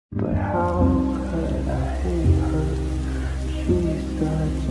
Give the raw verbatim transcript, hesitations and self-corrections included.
But how could I hate her? She's such